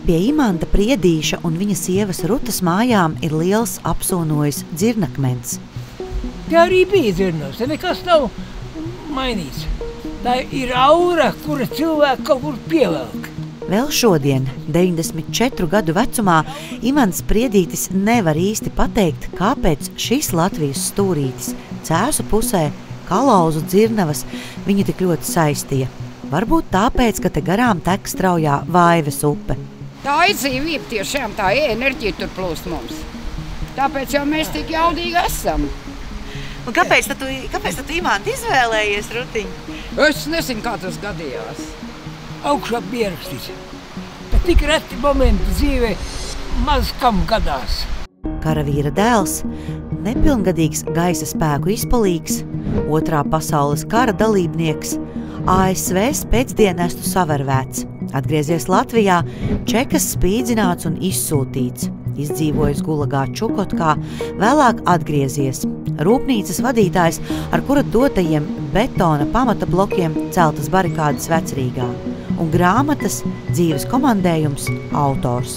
Pie Imanta Priedīša un viņa sievas Rutas mājām ir liels apsūnojis dzirnakmens. Te arī bija dzirnavs, nekas nav mainīts. Tā ir aura, kura cilvēku kaut kur pievelk. Vēl šodien, 94 gadu vecumā, Imants Priedītis nevar īsti pateikt, kāpēc šis Latvijas stūrītis Cēsu pusē, Kalauzu dzirnavas, viņu tik ļoti saistīja. Varbūt tāpēc, ka te garām tek straujā Vaives upe. Tā ir dzīvība tiešām, tā enerģija tur plūst mums. Tāpēc jau mēs tik jaudīgi esam. Un kāpēc tu Imantu izvēlējies, Rutiņ? Es nezinu, kā tas gadījās. Augšā bija rakstīts, bet tik reti momenti dzīvē maz kam gadās. Karavīra dēls, nepilngadīgs gaisa spēku izpalīgs, Otrā pasaules kara dalībnieks, ASV spēcdienestu savervēts, atgriezies Latvijā, čekas spīdzināts un izsūtīts, izdzīvojis Gulagā Čukotkā, vēlāk atgriezies, rūpnīcas vadītājs, ar kura dotajiem betona pamata blokiem celtas barikādes Vecrīgā, un grāmatas Dzīves komandējums autors.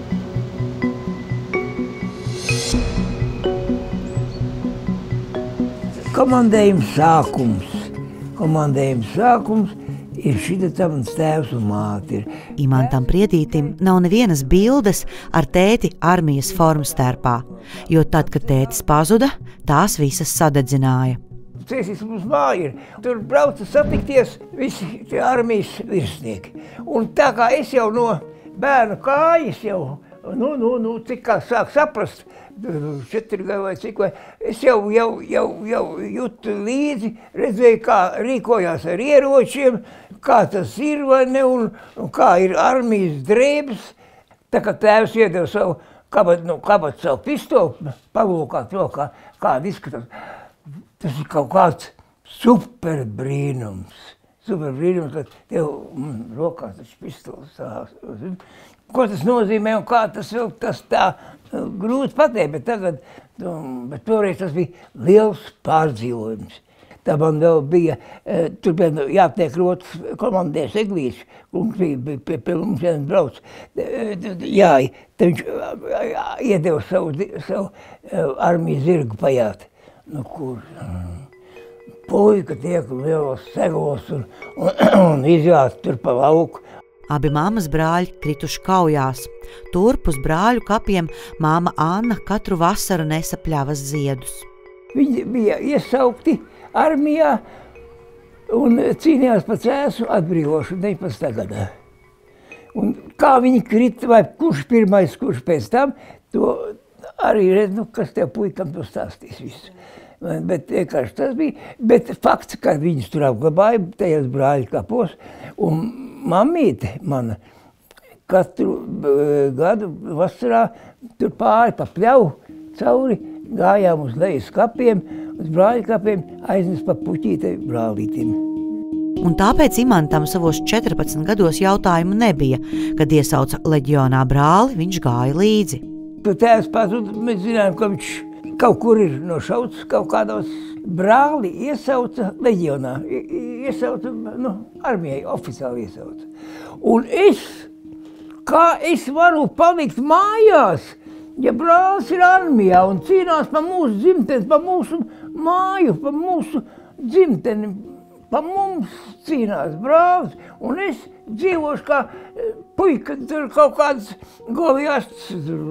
Komandējums sākums ir šita mans tēvs un māte. Imantam Priedītim nav nevienas bildes ar tēti armijas formstērpā, jo tad, kad tētis pazuda, tās visas sadedzināja. Cēsīs mums māja ir. Tur brauca satikties visi tie armijas virsnieki. Un tā kā es jau no bērnu kājas jau, cik kā sāk saprast, 4 gadu vai cik, vai es jau jūtu līdzi, redzēju, kā rīkojās ar ieročiem, kā tas ir vai ne, un kā ir armijas drēbes. Tā kā tēvs iedeva savu kabatu savu pistoli, palūkāt vēl kāda izskatās. Tas ir kaut kāds super brīnums, ka tev rokās tas pistols. Ko tas nozīmē un kā tas vēl tas tā grūti pateikt, bet toreiz tas bija liels pārdzīvojums. Tā man vēl bija, tur bija jātiek rotas komandēs Eglīši, un bija pie mums viens brauc. Jā, viņš iedeva savu armijas zirgu pajāt. Nu, kur puika tiek lielos segos un izjās tur pa lauku. Abi māmas brāļi krituši kaujās. Turp uz brāļu kapiem māma Anna katru vasaru nesa pļavas ziedus. Viņi bija iesaukti armijā un cīnījās par Cēsu atbrīvošanu 19. gadā. Un kā viņi krita, vai kurš pirmais, kurš pēc tam, to arī redz, kas tev puikam to stāstīs visu. Bet vienkārši tas bija, bet fakts, ka viņus tur apglabāja, tajās brāļu kapos, un mammīte mana katru gadu vasarā tur pāri pa pļavu cauri gājām uz lejas kapiem, uz brāļu kapiem, aiznes pa puķītei brālītim. Un tāpēc Imantam savos 14 gados jautājumu nebija, kad iesauca leģionā brāli, viņš gāja līdzi. Kad tēvs pazuda, mēs zinājām, ka viņš kaut kur ir nošauts, kaut kādos brāli iesauca leģionā, iesauca, armijai oficiāli iesauca. Un kā es varu palikt mājās, ja brālis ir armijā un cīnās pa mūsu dzimteni, pa mūsu māju, pa mūsu dzimteni, pa mums cīnās brālis, un es dzīvošu kā puika, tur kaut kāds Goliasts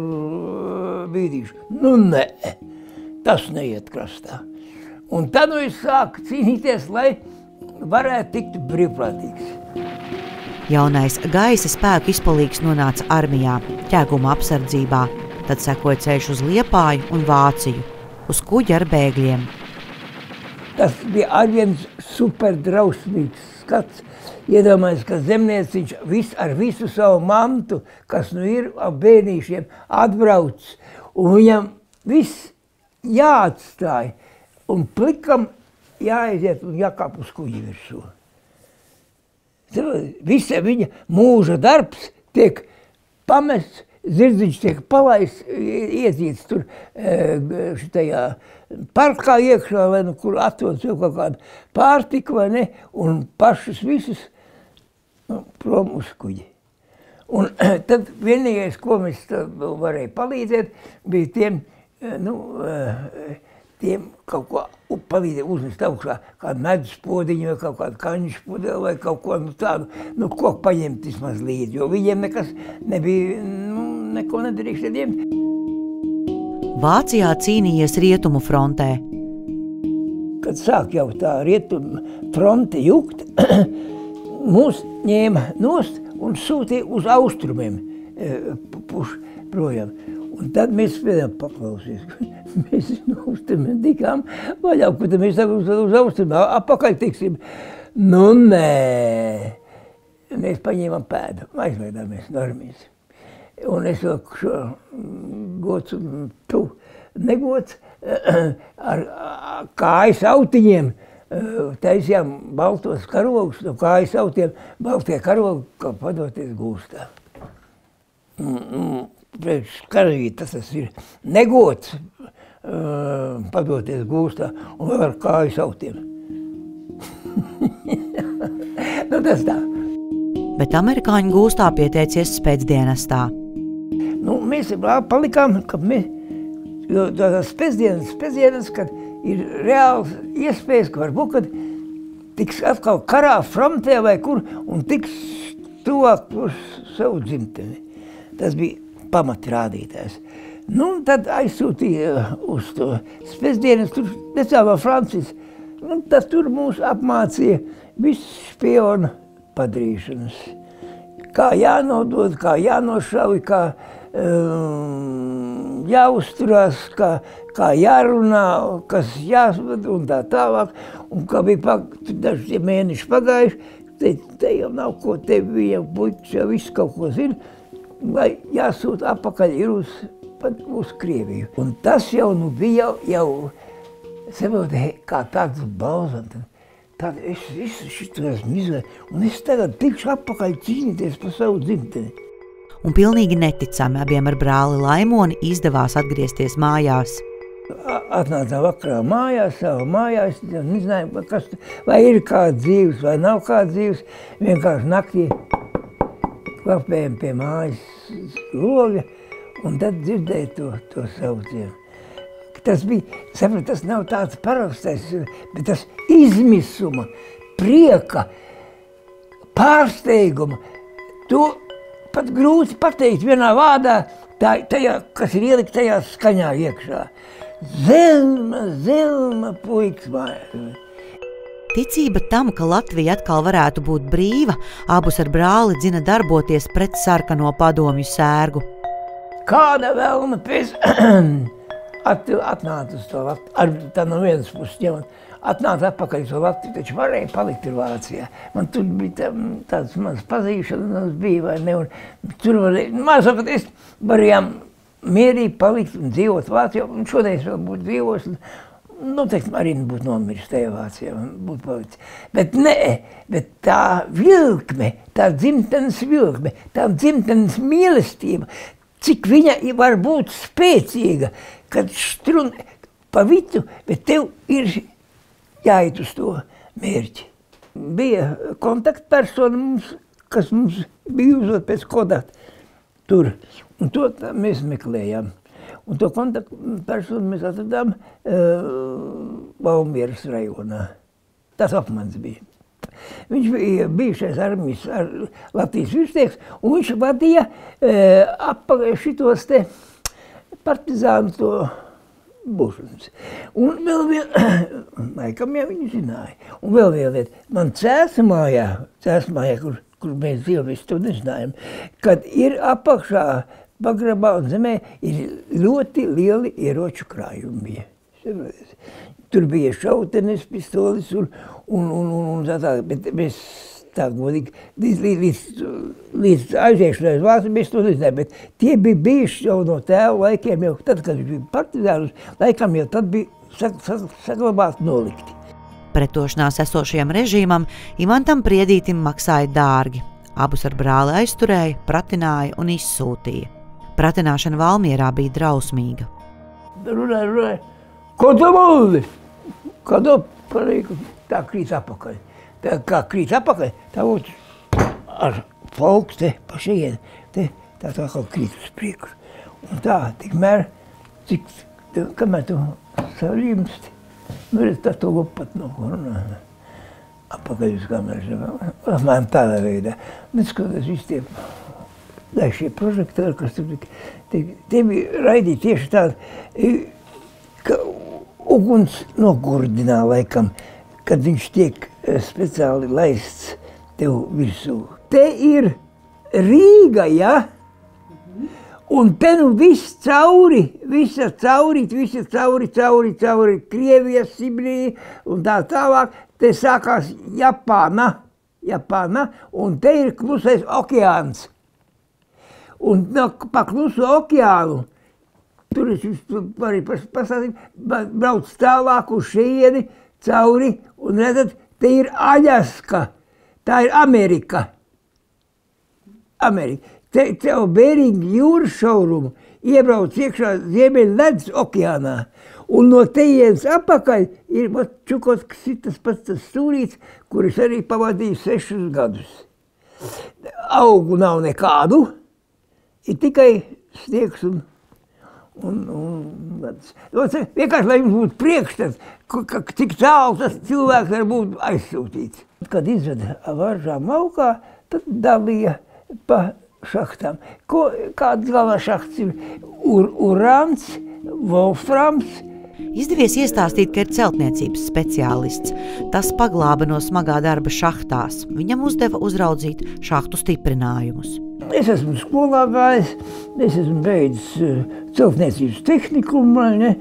bīdīšu. Nē, tas neiet krastā. Un tad es sāku cīnīties, lai varētu tikt brīvprātīgs. Jaunais gaisa spēku izpalīgs nonāca armijā, Ķēguma apsardzībā, tad sekoja ceļš uz Liepāju un Vāciju, uz kuģa ar bēgļiem. Tas bija arviens super drausmīgs skats. Iedomājies, ka zemnieciņš ar visu savu mantu, kas ir ap bērnīšiem, atbrauc, un viņam viss jāatstāj, un plikam jāaiziet un jākāp uz kuģi virsū. Visa viņa mūža darbs tiek pamests, zirdziņš tiek palaists, iedzīts tur šitajā parkā iekšā, vai kur atrodas jau kaut kāda pārtika, vai ne, un pašus visus prom uz kuģi. Un tad vienīgais, ko mēs varēja palīdzēt, bija tiem kaut ko palīdzēt uzmest augšā, kādu medus podiņu vai kaut kādu kaņšu podeli vai kaut ko tādu, ko paņemt vismaz līdzi, jo viņiem nekas nebija, neko nedarījuši ņemt. Vācijā cīnījies Rietumu frontē. Kad sāk jau tā Rietumu fronte jukt, mūs ņēma nost un sūtīja uz austrumiem projām. Un tad mēs spēdām paklausies. Mēs no austrumiem tikām vaļā, ko tad mēs uz austrumiem apakaļ tiksim. Nu, nē. Mēs paņēmām pēdu, aizvaidāmies no armijas. Un es vēl šo gods un tu negods ar kājas autiņiem taisījām baltos karogus, no kājas autiem baltie karogi, kā padoties gūstā. Priekš karavīri tas ir negods padoties gūstā un vēl ar kājas autiem. Nu, tas tā. Bet amerikāņu gūstā pieteicies spēcdienestā. Mēs palikām, kad jo tās spēcdienas, kad ir reāls iespējas, ka varbūt, kad tiks atkal karā frontē vai kur un tiks tuvāk uz savu dzimteni. Tas bija pamatrādītājs. Tad aizsūtīja uz to spēcdienas, tur necēlā Francis. Tas tur mūs apmācīja visu špionu padarīšanas. Kā jānodod, kā jānošauj, kā jāuzturās, kā jārunā, kas jāsved un tā tālāk. Un kā bija daži mēneši pagājuši, te jau nav ko, te bija puikas, jau viss kaut ko zina, lai jāsūta apakaļ ir uz Krieviju. Un tas jau bija jau saprotē, kā tāds balzants. Tad es visu šito esmu izvēlējis, un es tagad tikšu apakaļ cīnīties par savu dzimteni. Un pilnīgi neticami abiem ar brāli Laimoni izdevās atgriezties mājās. Atnācām vakarā mājās, savā mājās, nezināju, vai ir kāds dzīves, vai nav kāds dzīves. Vienkārši naktī klapējam pie mājas loga, un tad dzirdēju to saucienu. Tas bija, saprot, tas nav tāds parastais, bet tas izmisuma, prieka, pārsteiguma. To pat grūti pateikt vienā vārdā, tajā, kas ir ielikt tajā skaņā iekšā. Zelma puikas mājās. Ticība tam, ka Latvija atkal varētu būt brīva, abus ar brāli dzina darboties pret sarkano padomju sērgu. Kāda vēlme pēc atnāca uz to Latviju, tā no vienas puses ņemot, atnāca atpakaļ uz to Latviju, taču varēja palikt ir Vācijā. Man tur bija tāds mans pazīšanas bija, vai ne, un tur varēja, man sakot, es varējām mierīgi palikt un dzīvot Vācijā, un šodien es vēl būtu dzīvos, noteikti arī būtu nomiris tajā Vācijā, un būtu palicis. Bet nē, bet tā vilkme, tā dzimtenes vilkme, tā dzimtenes mīlestība, cik viņa var būt spēcīga, kad strun pa vidu, bet tev ir jāiet uz to mērķi. Bija kontaktpersona mums, kas mums bija uzvot pēc kontakta tur, un to mēs meklējām. Un to kontaktpersonu mēs atradām Valmieras rajonā. Tas apmans bija. Viņš bija bijušais armijas Latvijas virsnieks, un viņš vadīja šitos te partizānu to būšanas. Un vēl laikam jau viņi zināja. Un vēl viena lieta, man Cēsu mājā, kur mēs dzīvojamies, to nezinājām, kad ir apakšā pagrabā un zemē ir ļoti lieli ieroču krājumi. Tur bija šautenes, pistolis un tā, bet mēs tā godīgi līdz aiziešanai uz Vāciju mēs to nezinājām, bet tie bija bijuši jau no tēva laikiem, jau tad, kad bija partizānus, laikam jau tad bija saglabāti nolikti. Pretošanās esošajam režīmam Imantam Priedītim maksāja dārgi. Abus ar brāli aizturēja, pratināja un izsūtīja. Pratināšana Valmierā bija drausmīga. Runāja, ko tu mūli? Kad tā krīt apakaļ. Tā kā krīt apakaļ, tā būtu ar folks te pa šeit, te tā kā krīt uz priekšu. Un tā, tikmēr, kamēr tu sarimsti, redz, tā to lopat no ko runā. Apakaļ uz kameras, apmēram tādā veidā. Bet skaties, visi tie šie prožektori, kas tur tie bija raidīti tieši tādi, ka uguns nokurdinā laikam, kad viņš tiek speciāli laists tev virsū. Te ir Rīga, ja? Un te nu viss cauri, visa cauri, Krievijas, Sibirija un tā tālāk. Te sākās Japāna, un te ir klusais okeāns. Un pa klusu okeānu, tur es arī pastāstīju, brauc tālāk uz šeieni, cauri, un redzat, te ir Aļaska, tā ir Amerika. Te jau Beringa jūras šaurumu iebrauc iekšā Ziemeļledus okeānā. Un no tejienes apakaļ ir Čukotskas tas pats tas stūrīts, kur es arī pavadīju 6 gadus. Augu nav nekādu, ir tikai sniegs un vienkārši, lai jums būtu priekšstats, cik tālu tas cilvēks var būt aizsūtīts. Kad izveda varžām laukā, tad dalīja pa šahtām. Kāds galvenais šahts ir? Urāns, Wolframs. Izdevies iestāstīt, ka ir celtniecības speciālists. Tas paglāba no smagā darba šahtās. Viņam uzdeva uzraudzīt šahtu stiprinājumus. Es esmu skolā gājis, es esmu beidzis celtniecības tehnikumu, ne?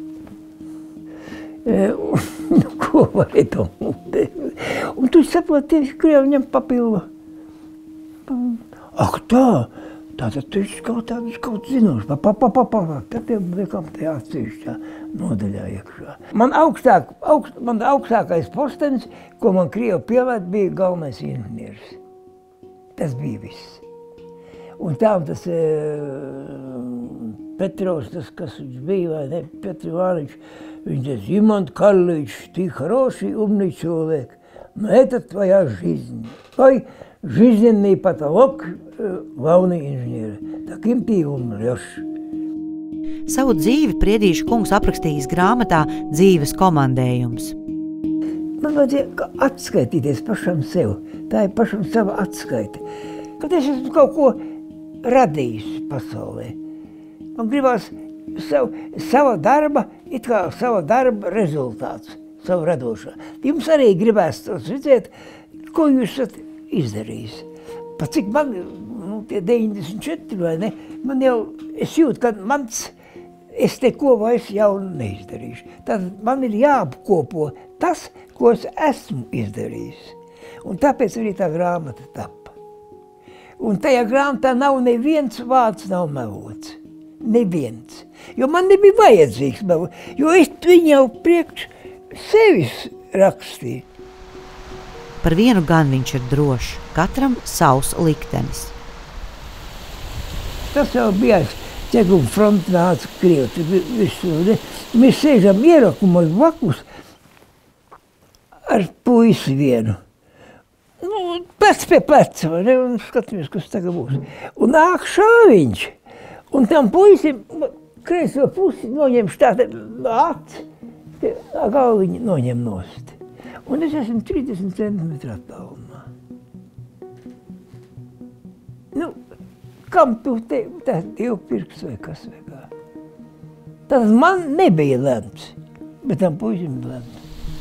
Ko varēja domāt? Un tu saproti, ka viņam papildu. Ak tā, tātad tu esi kaut zinošs. Tad jau liekam tajā atsevišķā nodaļā iekšā. Man augstākais postenis, ko man Krievi pielēt, bija galvenais inženieris. Tas bija viss. Un tā tas Petrovs, tas, kas viņš bija, vai ne, Petr Ivanovič, viņš teica, Imant Karlovič, ты хороший, умный человек, но это твоя жизнь. Твой жизненный потолок главный инженер. Таким ты умрешь. Savu dzīvi Priedīša kungs aprakstījis grāmatā Dzīves komandējums. Man vajadzēja atskaitīties pašam sev. Tā ir pašam sava atskaite. Kad es esmu kaut ko radījis pasaulē, man gribās sava darba, it kā sava darba rezultāts, savu radošā. Jums arī gribēs redzēt, ko jūs esat izdarījis. Pat cik man, tie 94 vai ne, man jau, es jūtu, ka es neko vairs jau neizdarīšu. Tad man ir jāapkopo tas, ko es esmu izdarījis. Un tāpēc arī tā grāmata tapa. Un tajā grāmatā nav neviens vārds nav melots. Neviens. Jo man nebija vajadzīgs melot, jo es viņu jau priekš sevis rakstīju. Par vienu gan viņš ir drošs, katram savs liktenis. Tas jau bija ķeguma fronte nāca Krievi, visu. Mēs sēžam ierakumos blakus ar puisi vienu. Plec pie pleca, vai ne, un skatāmies, kas tagad būs. Un nāk šāviņš, un tam puisim kreiso pusi noņem štāta aci, galviņu noņem nost. Un es esmu 30 centimetru attālumā. Nu, kam tu te, tā divpirks vai kas vai kā? Tad man nebija lemts, bet tam puisim lemts.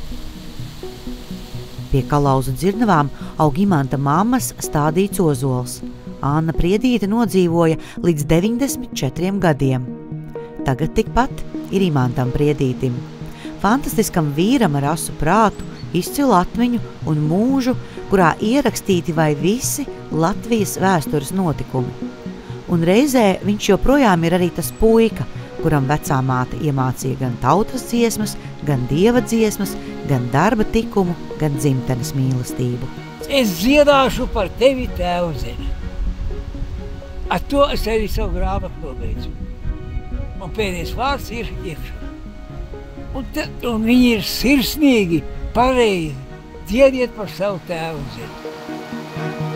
Pie Kalauzu dzirnavām aug Imanta mammas stādīts ozols. Anna Priedīte nodzīvoja līdz 94 gadiem. Tagad tikpat ir Imantam Priedītim. Fantastiskam vīram ar asu prātu, izcilu atmiņu un mūžu, kurā ierakstīti vai visi Latvijas vēstures notikumi. Un reizē viņš joprojām ir arī tas puika, kuram vecā māte iemācīja gan tautas dziesmas, gan dieva dziesmas, gan darba tikumu, gan dzimtenes mīlestību. Es dziedāšu par tevi, tēvzene. Ar to es arī savu grāmatu nobeidzu. Man pēdējais vārds ir iekšā. Un viņi ir sirsnīgi, pareizi. Dziediet par savu tēvzeni.